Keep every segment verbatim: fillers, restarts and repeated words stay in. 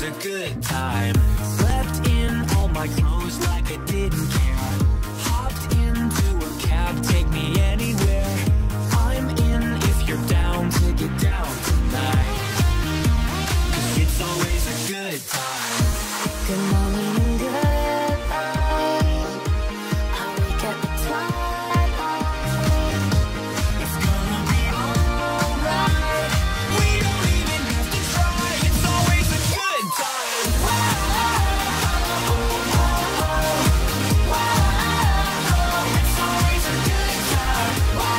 a good time. Slept in all my clothes like I didn't care. Hopped into a cab, take me anywhere. I'm in if you're down to get down tonight. 'Cause it's always a good time. Good morning and good night. I wake up at twilight. It's gonna be alright. We don't even have to try. It's always a good time. It's always a good time.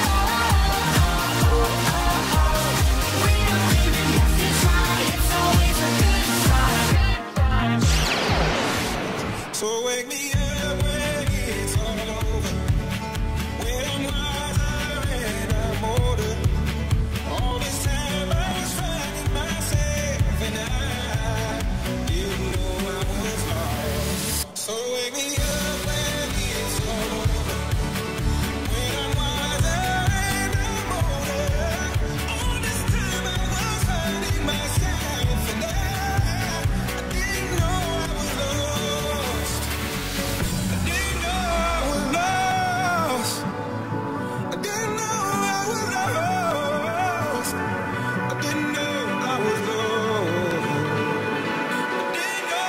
We don't even have to try. It's always a good time. So wake me up when it's all over. When I'm wiser and I'm older. All this time I was finding myself and I didn't know I was lost. So wake me up when it's all over. When I'm wiser and I'm older. All this time I was finding myself and I, I didn't know I was lost. I didn't know I was lost. I didn't know I was lost. I didn't know I was lost. I didn't know.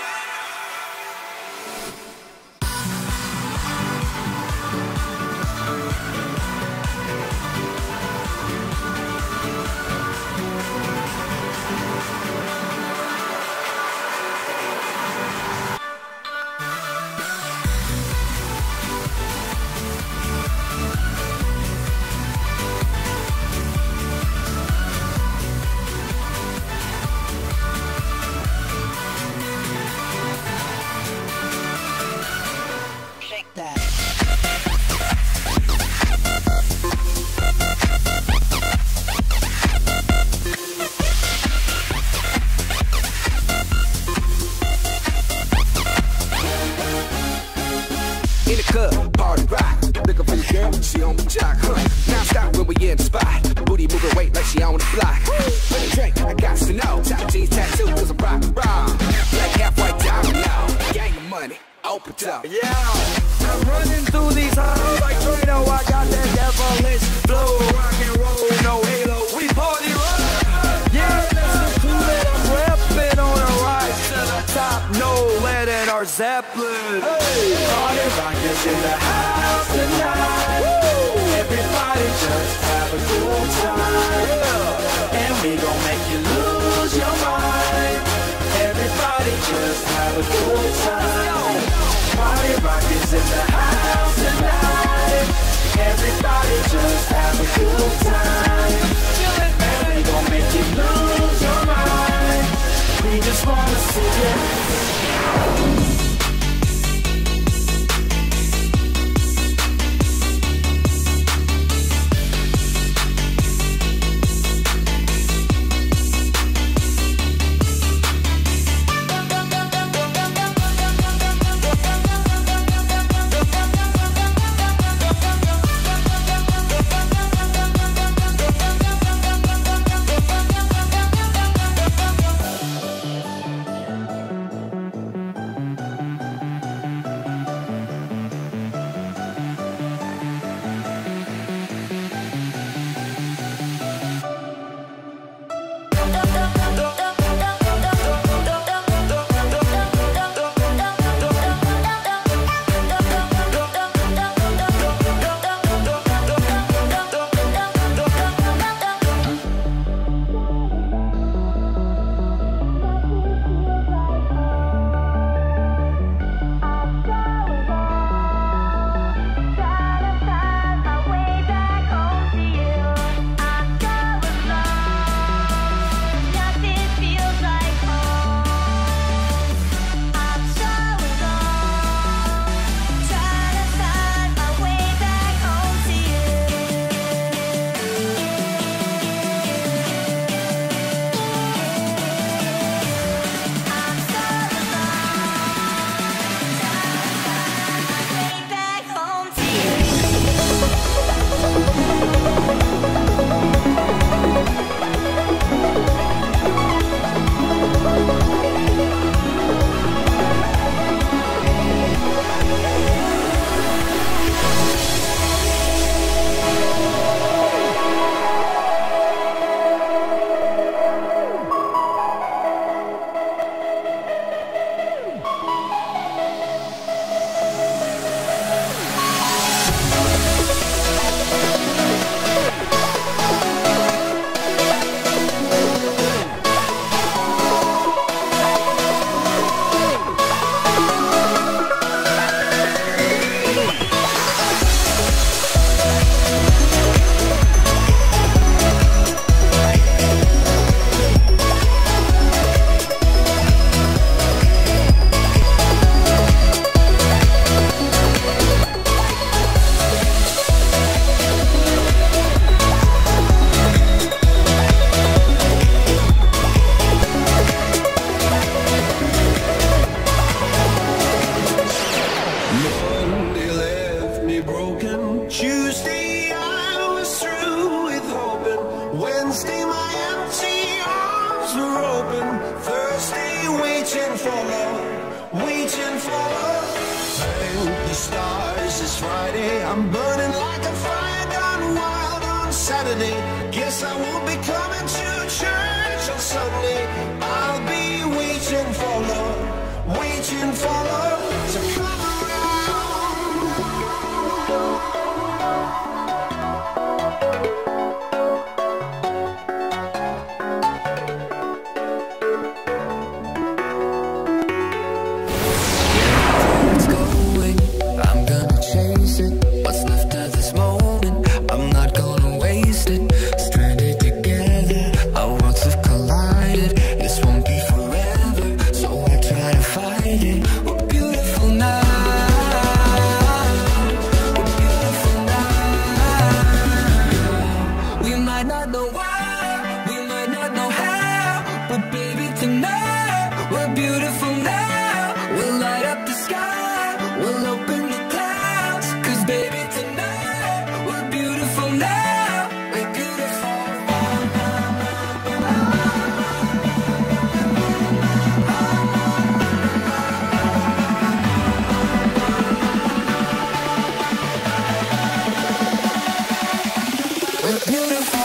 Shake that. In the club, party rock. Looking for your girl, she on the jock, huh? Now stop when we in the spot. Booty moving weight like she on the block. With a drink, I got to know. Top jeans tattoo, cause I'm rock, rock. Black half white diamond now. Gang of money, open up. Yeah, I'm running through these halls like Trino. I got that devilish flow, rock and roll, no halo. We party rock. Yeah, listen to it. I'm repping on a rise to the top. No lead in our Zeppelin. Hey, party rockers in the house tonight. Woo. Everybody just have a good time. Yeah. And we gon' make you lose your mind. Everybody just have a good time. Party rockers in the house tonight. Everybody just have a good time. And we gon' make you lose your mind. We just wanna see you. are open, thirsty, waiting for love, waiting for love. Thank the stars, it's Friday. I'm burning like a fire gone wild on Saturday. Guess I won't be coming to church on Sunday. I'll be waiting for love, waiting for love to come around. It's going, I'm gonna chase it. What's left of this moment, I'm not gonna waste it. Stranded together, our worlds have collided. This won't be forever, so I try to fight it. We're beautiful now. We're beautiful now. We might not know why, we might not know how, but baby tonight, we're beautiful now. We'll light up the sky, we'll open the clouds. Cause baby tonight, we're beautiful now. We're beautiful. We're beautiful.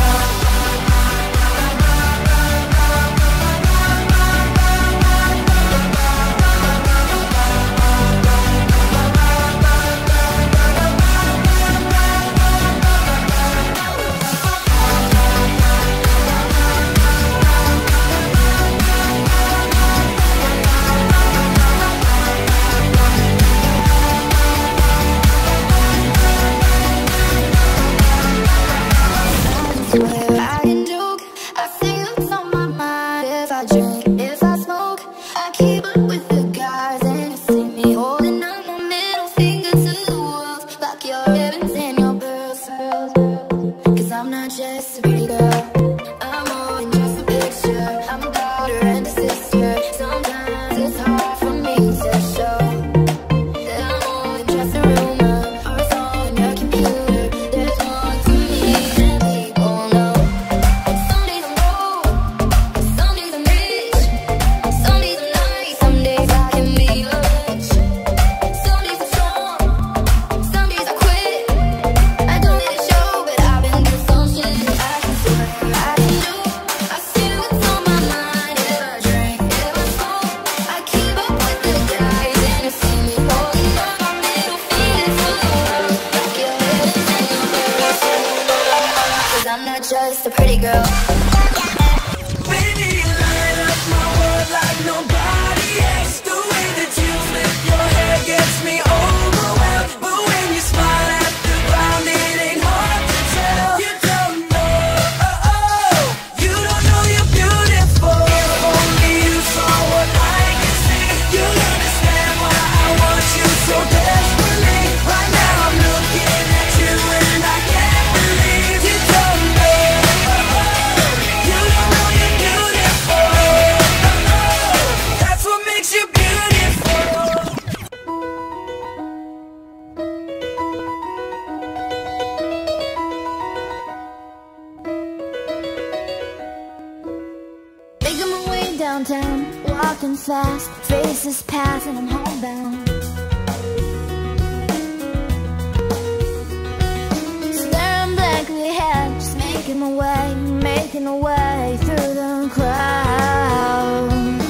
Swear I can joke. I say what's on my mind. If I drink, if I smoke, I keep up with the guys, and you see me holding up my middle finger to the world, like your ribbons and your pearls. Cause I'm not just a pretty girl, I'm more than just a picture. I'm a daughter and a sister. Sometimes it's hard for me to show that I'm more than just a rumor or a song on your computer. There's more to me than people know. Some days I'm broke, some days I'm rich, some days I'm nice, some days I can be a bitch. Some days I'm strong, some days I quit. I don't let it show, but I've been through some shit. I can swear I can do. I see what's on my mind. If I drink, if I smoke, I keep up with the guys, and you see me holding up my middle finger to the world, like your ribbons and your pearls. Cause I'm not just a pretty girl. Baby, you light up my world like nobody else. The way that you flip your hair gets me overwhelmed. But when you smile at the ground, it ain't hard to tell. You don't know, oh, oh, you don't know you're beautiful. If only you saw what I can see, you'll understand why I want you so desperately. Right now I'm looking at you and I can't believe you don't know, oh, oh, you don't know you're beautiful. Oh, oh, that's what makes you beautiful. Making my way downtown, walking fast, faces pass and I'm homebound. Staring blankly ahead, just making my way, making my way through the crowd.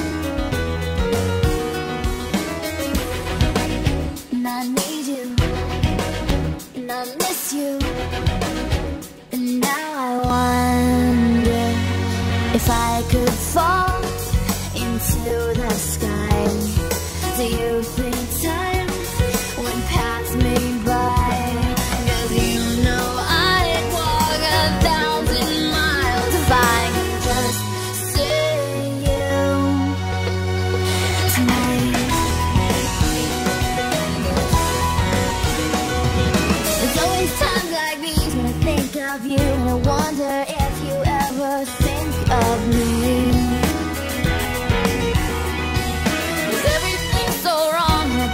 And I need you, and I miss you, and now I wonder if I could fall into the sky. Do you think time would pass me by? Cause you know I'd walk a thousand miles if I could just see you tonight. There's always times like these when I think of you, and I wonder if you ever think of me. 'Cause everything's so wrong, and I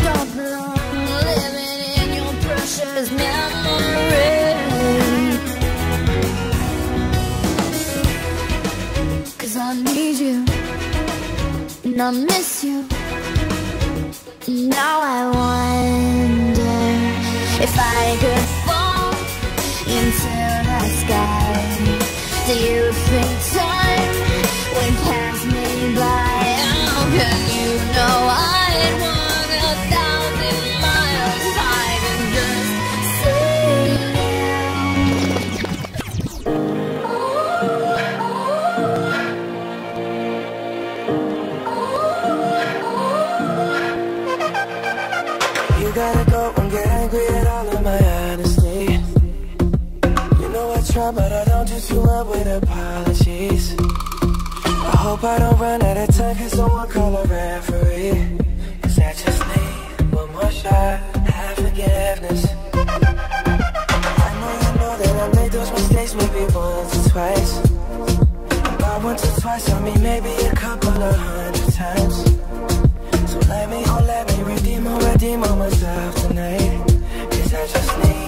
I need you, and I miss you. Now I wonder if I could fall into the sky. Do you think time would pass me by? How can you know I'd walk a thousand miles if I could just see you? You gotta go and get angry at all of my honesty. You know I try, but I don't do too well with apologies. I hope I don't run out of time, cause someone call a referee. Cause I just need one more shot, have forgiveness. I know you know that I made those mistakes maybe once or twice. Not once or twice, I mean maybe a couple of hundred times. So let me, oh let me redeem or redeem on myself tonight. Cause I just need